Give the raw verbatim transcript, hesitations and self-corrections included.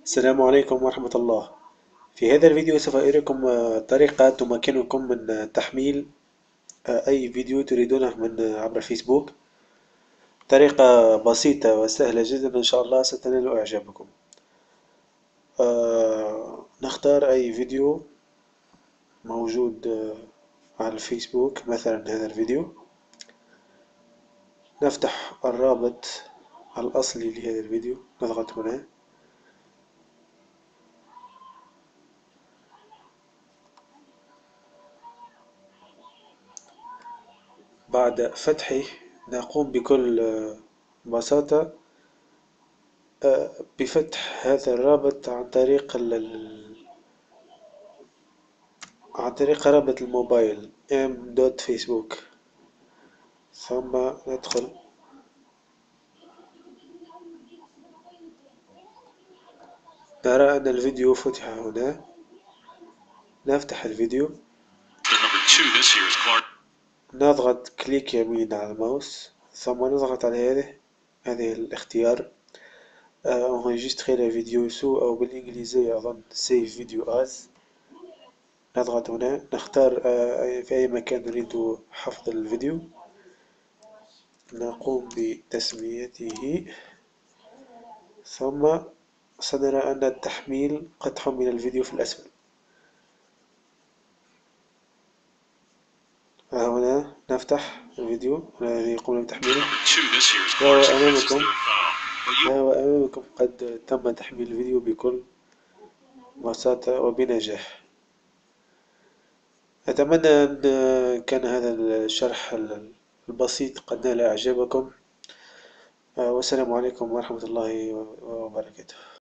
السلام عليكم ورحمة الله. في هذا الفيديو سوف أريكم آه، طريقة تمكنكم من آه، تحميل آه، أي فيديو تريدونه من آه، عبر فيسبوك. طريقة بسيطة وسهلة جدا، إن شاء الله ستنال إعجابكم. آه، نختار أي فيديو موجود آه، على الفيسبوك، مثلا هذا الفيديو. نفتح الرابط الأصلي لهذا الفيديو، نضغط هنا. بعد فتحه نقوم بكل آه، بساطة آه، بفتح هذا الرابط عن طريق ال ال- عن طريق رابط الموبايل ام دوت فيسبوك، ثم ندخل. نرى أن الفيديو فتح هنا. نفتح الفيديو، نضغط كليك يمين على الماوس، ثم نضغط على هذه هذه الاختيار enregistrer la vidéo sous، أو بالإنجليزية أظن save video as. نضغط هنا، نختار آه، في أي مكان نريد حفظ الفيديو. نقوم بتسميته، ثم سنرى أن التحميل قد حمل الفيديو في الأسفل. ها هنا نفتح الفيديو الذي قمنا بتحميله، وهو أمامكم وهو أمامكم قد تم تحميل الفيديو بكل بساطة وبنجاح. أتمنى أن كان هذا الشرح البسيط قد نال إعجابكم. والسلام عليكم ورحمة الله وبركاته.